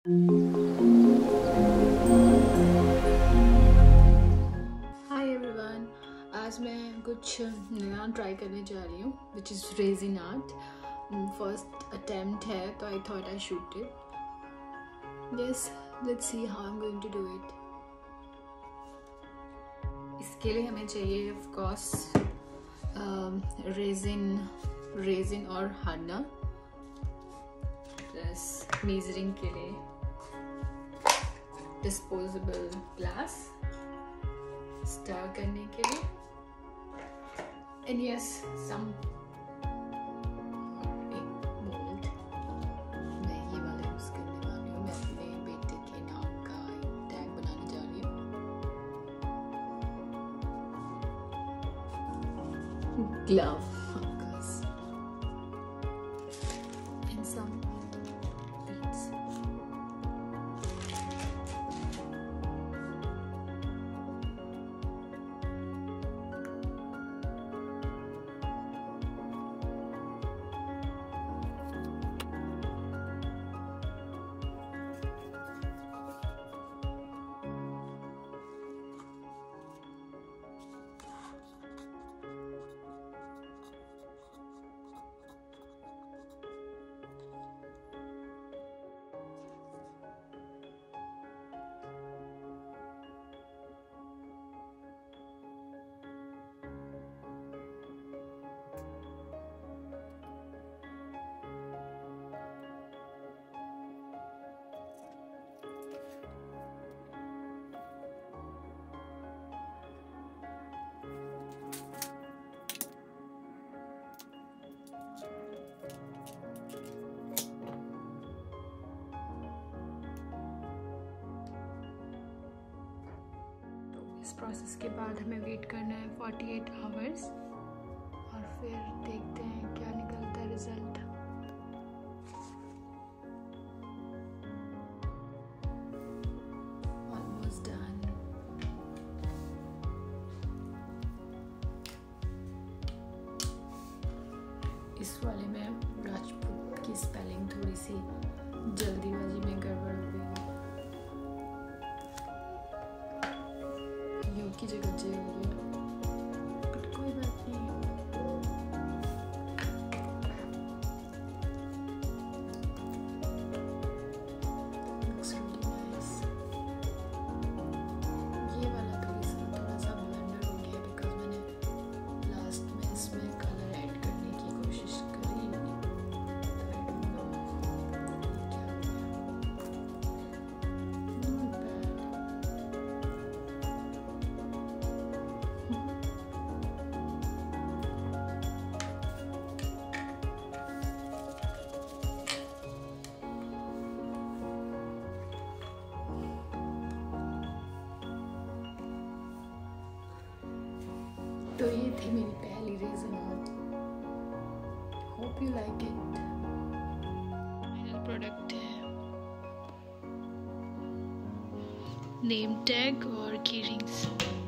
Hi everyone, आज मैं कुछ नया ट्राई करने जा रही हूँ which is resin art. First attempt है तो I thought I shoot it. Yes, let's see how I am going to do it. इसके लिए हमें चाहिए ऑफ कोर्स रेजिन और हार्डनर, प्लस मेजरिंग के लिए डिस्पोजेबल ग्लास स्टर करने के लिए, एंड यस सम मोल्ड। मैं ये वाला यूज करने वाली हूँ। मैं अपने बेटे के नाम का टैग बनाने जा रही हूँ। Glove and some beads. इस प्रोसेस के बाद हमें वेट करना है 48 आवर्स और फिर देखते हैं क्या निकलता है रिजल्ट। Almost done. इस वाले में राजपूत की स्पेलिंग थोड़ी सी जल्दीबाजी में गड़बड़ हो गई, यू की जगह जे हो गई, बट कोई बात नहीं। Looks really nice. ये वाला थोड़ा सा ब्लेंडर हो गया बिकॉज मैंने लास्ट में इसमें कलर ऐड करने की कोशिश करी। तो ये थी मेरी पहली resin art. Hope you like it. Final product है नेम टैग और की रिंग्स।